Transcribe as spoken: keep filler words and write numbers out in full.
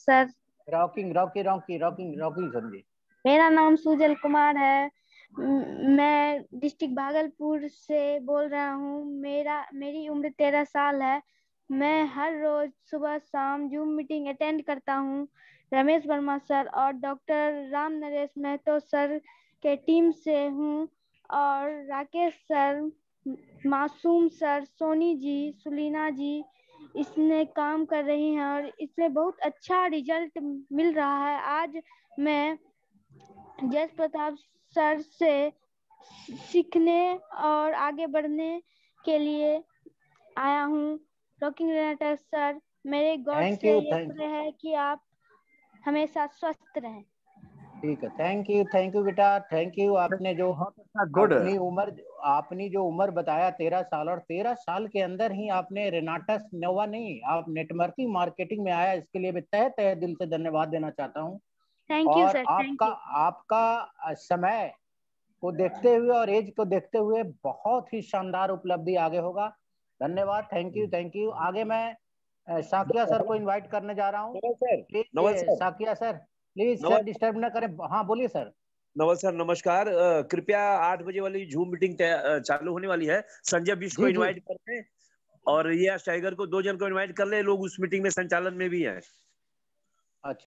Sir. Rocking Rocky Rocky rocking rocking समझे। मेरा नाम सुजल कुमार है। म- मैं डिस्ट्रिक्ट भागलपुर से बोल रहा हूँ। मेरा मेरी उम्र तेरह साल है। मैं हर रोज सुबह शाम जूम मीटिंग अटेंड करता हूँ। रमेश वर्मा सर और डॉक्टर राम नरेश महतो सर के टीम से हूँ। और राकेश सर, मासूम सर, सोनी जी, सुलीना जी इसमें काम कर रही हैं और इससे बहुत अच्छा रिजल्ट मिल रहा है। आज मैं जस प्रताप सर से सीखने और आगे बढ़ने के लिए आया हूँ। रॉकिंग रेनेटर सर, मेरे गॉड थैंक से यू ये थैंक प्रे है कि आप हमेशा स्वस्थ रहें। ठीक है, थैंक यू थैंक यू बेटा, थैंक यू। आपने जो बहुत अच्छा, गुड। अपनी उम्र आपने जो उम्र बताया तेरह साल, और तेरह साल के अंदर ही आपने रेनाटस नोवा नहीं, आप नेटवर्किंग मार्केटिंग में आया, इसके लिए मैं तहे तहे दिल से धन्यवाद देना चाहता हूँ। थैंक यू और सर, थैंक आपका यू। आपका समय को देखते हुए और एज को देखते हुए बहुत ही शानदार उपलब्धि आगे होगा। धन्यवाद, थैंक यू थैंक यू। आगे मैं अ, साकिया सर को इनवाइट करने जा रहा हूँ। Naval sir, please Naval sir, Sakiya sir, please sir Naval disturb ना करें। हाँ बोलिए सर। नवल सर नमस्कार। अ, कृपया आठ बजे वाली जूम मीटिंग तय- अ, चालू होने वाली है। संजय बिष्ट को जी जी इनवाइट कर ले और यश टाइगर को, दो जन को इनवाइट कर ले, लोग उस मीटिंग में संचालन में भी है। अच्छा।